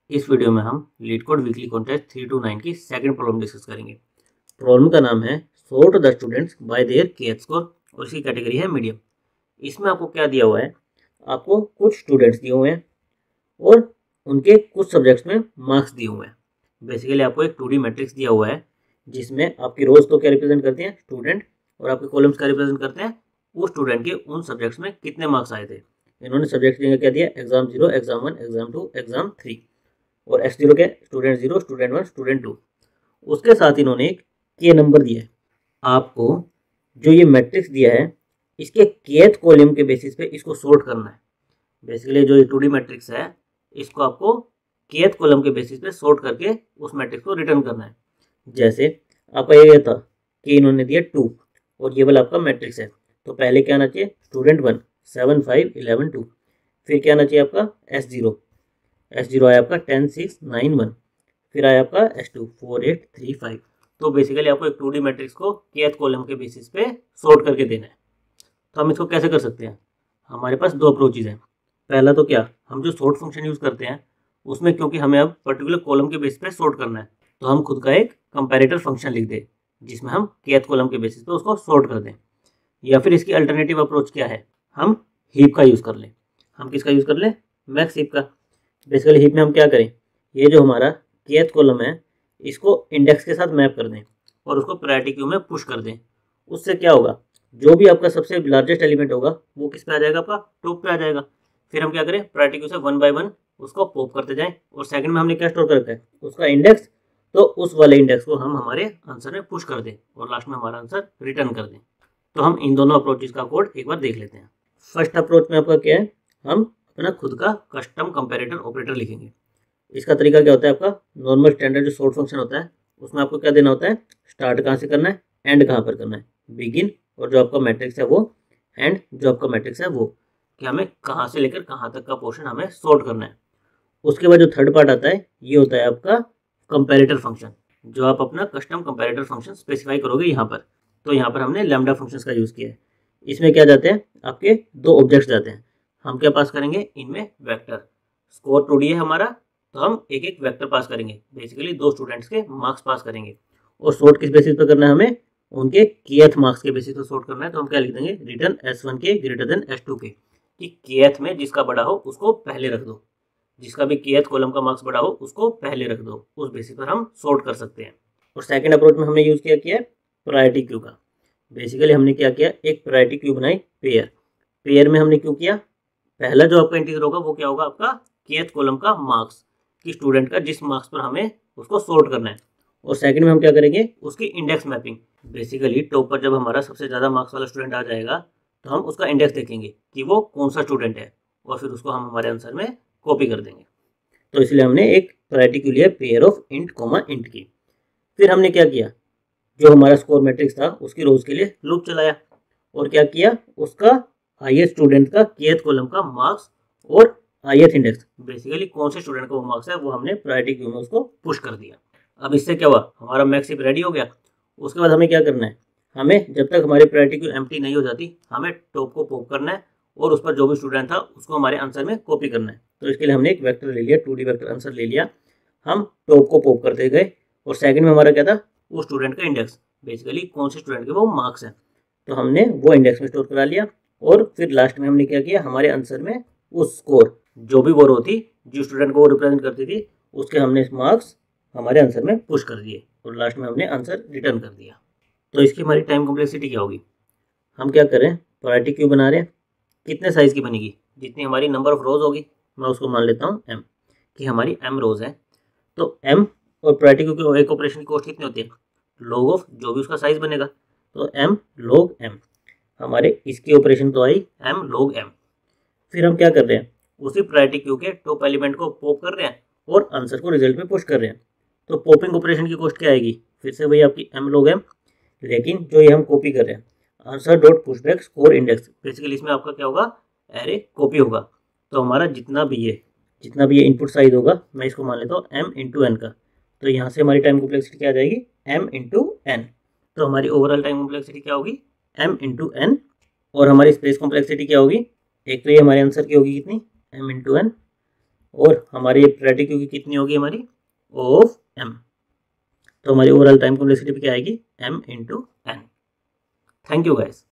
इस वीडियो में हम लीडकोड वीकली कॉन्टेस्ट 3 to 9 की सेकंड प्रॉब्लम डिस्कस करेंगे। प्रॉब्लम का नाम है sort the students by their के स्कोर और इसकी कैटेगरी है मीडियम। इसमें आपको क्या दिया हुआ है, आपको कुछ स्टूडेंट्स दिए हुए हैं और उनके कुछ सब्जेक्ट्स में मार्क्स दिए हुए हैं। बेसिकली आपको एक 2D मैट्रिक्स दिया हुआ है जिसमें आपकी रोज तो क्या रिप्रेजेंट करते हैं स्टूडेंट और आपके कॉलम्स क्या रिप्रेजेंट करते हैं उस स्टूडेंट के उन सब्जेक्ट्स में कितने मार्क्स आए थे। इन्होंने सब्जेक्ट क्या दिया, एग्जाम 0, एग्जाम 1, एग्जाम 2, एग्जाम 3 और S0 के स्टूडेंट 0, स्टूडेंट 1, स्टूडेंट 2। उसके साथ इन्होंने एक के नंबर दिया है। आपको जो ये मैट्रिक्स दिया है इसके केथ कॉलम के बेसिस पे इसको सॉर्ट करना है। बेसिकली जो ये 2D मैट्रिक्स है इसको आपको केथ कॉलम के बेसिस पे सॉर्ट करके उस मैट्रिक्स को रिटर्न करना है। जैसे आपका ये था कि इन्होंने दिया 2 और ये वाला आपका मैट्रिक्स है, तो पहले क्या आना चाहिए स्टूडेंट 1 7 5 11 2, फिर क्या आना चाहिए आपका S0 आया आपका 10 6 9 1, फिर आया आपका S2 4 8 3 5। तो बेसिकली आपको एक 2D मैट्रिक्स को kth कॉलम के बेसिस पे सॉर्ट करके देना है। तो हम इसको कैसे कर सकते हैं, हमारे पास दो अप्रोचेज हैं। पहला तो क्या, हम जो सॉर्ट फंक्शन यूज़ करते हैं उसमें क्योंकि हमें अब पर्टिकुलर कॉलम के बेसिस पे सॉर्ट करना है तो हम खुद का एक कंपैरेटर फंक्शन लिख दें जिसमें हम kth कॉलम के बेसिस पे उसको सॉर्ट कर दें। या फिर इसकी अल्टरनेटिव अप्रोच क्या है, हम हीप का यूज़ कर लें। हम किसका यूज़ कर लें, मैक्स हीप का। बेसिकली हीप में हम क्या करें, ये जो हमारा kth कॉलम है इसको इंडेक्स के साथ मैप कर दें और उसको प्रायोरिटी क्यू में पुश कर दें। उससे क्या होगा, जो भी आपका सबसे लार्जेस्ट एलिमेंट होगा वो किस पे आ जाएगा, आपका टॉप पे आ जाएगा। फिर हम क्या करें, प्रायोरिटी क्यू से 1 by 1 उसको पॉप करते जाएं और सेकंड में हमने क्या स्टोर कर रखा है उसका इंडेक्स, तो उस वाले इंडेक्स को हम हमारे आंसर में पुश कर दें और लास्ट में हमारा आंसर रिटर्न कर दें। तो हम इन दोनों अप्रोचेज का कोड एक बार देख लेते हैं। फर्स्ट अप्रोच में आपका क्या है, हम अपना खुद का कस्टम कंपैरेटर ऑपरेटर लिखेंगे। इसका तरीका क्या होता है, आपका नॉर्मल स्टैंडर्ड जो सॉर्ट फंक्शन होता है उसमें आपको क्या देना होता है, स्टार्ट कहाँ से करना है, एंड कहाँ पर करना है, बिगिन और जो आपका मैट्रिक्स है वो, एंड जो आपका मैट्रिक्स है वो, कि हमें कहाँ से लेकर कहाँ तक का पोर्शन हमें सॉर्ट करना है। उसके बाद जो थर्ड पार्ट आता है ये होता है आपका कंपैरेटर फंक्शन, जो आप अपना कस्टम कंपैरेटर फंक्शन स्पेसिफाई करोगे यहाँ पर। तो यहाँ पर हमने लैम्डा फंक्शंस का यूज़ किया है। इसमें क्या जाते हैं, आपके दो ऑब्जेक्ट्स जाते हैं। हम क्या पास करेंगे, इनमें वेक्टर। स्कोर 2D है हमारा तो हम एक एक वेक्टर पास करेंगे, बेसिकली दो स्टूडेंट्स के मार्क्स पास करेंगे। और सॉर्ट किस बेसिस पर करना है, हमें उनके kth मार्क्स के बेसिस पर सॉर्ट करना है। तो हम क्या लिख देंगे, रिटर्न S1 के ग्रेटर देन S2 के, कि kth में जिसका बड़ा हो उसको पहले रख दो, जिसका भी kth कॉलम का मार्क्स बड़ा हो उसको पहले रख दो। उस बेसिस पर हम सॉर्ट कर सकते हैं। और सेकंड अप्रोच में हमने यूज़ किया प्रायोरिटी क्यू का। बेसिकली हमने क्या किया, एक प्रायोरिटी क्यू बनाई पेयर में हमने क्यों किया, पहला जो आपका इंटीजर होगा वो क्या होगा, आपका kth कॉलम का मार्क्स, कि स्टूडेंट का जिस मार्क्स पर हमें उसको सॉर्ट करना है। और सेकंड में हम क्या करेंगे, उसकी इंडेक्स मैपिंग। बेसिकली टॉप पर जब हमारा सबसे ज़्यादा मार्क्स वाला स्टूडेंट आ जाएगा तो हम उसका इंडेक्स देखेंगे कि वो कौन सा स्टूडेंट है और फिर उसको हम हमारे आंसर में कॉपी कर देंगे। तो इसलिए हमने एक प्रायोरिटी क्यू लिया pair of int comma int की। फिर हमने क्या किया, जो हमारा स्कोर मैट्रिक्स था उसकी रोज के लिए लूप चलाया और क्या किया, उसका हाईएस्ट स्टूडेंट का kth कॉलम का मार्क्स और ith इंडेक्स, बेसिकली कौन से स्टूडेंट का वो मार्क्स है वो हमने प्रायोरिटी क्यू में उसको पुश कर दिया। अब इससे क्या हुआ, हमारा मैक्स हिप रेडी हो गया। उसके बाद हमें क्या करना है, हमें जब तक हमारी प्रायोरिटी क्यू एम्प्टी नहीं हो जाती हमें टॉप को पॉप करना है और उस पर जो भी स्टूडेंट था उसको हमारे आंसर में कॉपी करना है। तो इसके लिए हमने एक वेक्टर ले लिया, 2D वेक्टर आंसर ले लिया, हम टॉप को पॉप करते गए और सेकंड में हमारा क्या था, वो स्टूडेंट का इंडेक्स, बेसिकली कौन से स्टूडेंट के वो मार्क्स हैं, तो हमने वो इंडेक्स में स्टोर करा लिया। और फिर लास्ट में हमने क्या किया, हमारे आंसर में उस स्कोर जो भी वो रो थी जिस स्टूडेंट को वो रिप्रेजेंट करती थी उसके हमने मार्क्स हमारे आंसर में पुश कर दिए और लास्ट में हमने आंसर रिटर्न कर दिया। तो इसकी हमारी टाइम कॉम्प्लेक्सिटी क्या होगी, हम क्या करें, प्रायोरिटी क्यू बना रहे हैं, कितने साइज़ की बनेगी, जितनी हमारी नंबर ऑफ रोज होगी मैं उसको मान लेता हूँ m, कि हमारी m रोज है। तो m और प्रायोरिटी क्यू की एक ऑपरेशन की कॉस्ट कितनी होती है, log ऑफ जो भी उसका साइज बनेगा, तो m log m। हमारे इसकी ऑपरेशन तो आई m log m। फिर हम क्या कर रहे हैं, उसी प्रायोरिटी क्यू के टॉप एलिमेंट को पॉप कर रहे हैं और आंसर को रिजल्ट में पुश कर रहे हैं। तो पॉपिंग ऑपरेशन की कॉस्ट क्या आएगी, फिर से वही आपकी m log m, लेकिन जो ये हम कॉपी कर रहे हैं answer dot push back score index, basically इसमें आपका क्या होगा, एरे कॉपी होगा। तो हमारा जितना भी ये इनपुट साइज होगा मैं इसको मान लेता हूँ m इंटू एन का। तो यहाँ से हमारी टाइम कॉम्प्लेक्सिटी क्या आ जाएगी, m इंटू एन। तो हमारी ओवरऑल टाइम कॉम्प्लेक्सिटी क्या होगी, m इंटू एन। और हमारी स्पेस कॉम्प्लेक्सिटी क्या होगी, एक तो ये हमारे आंसर की होगी कितनी, m इंटू एन, और हमारी प्रायोरिटी क्यू की कितनी होगी हमारी ऑफ m। तो हमारी ओवरऑल टाइम कॉम्प्लेक्सिटी क्या आएगी m × n। Thank you guys.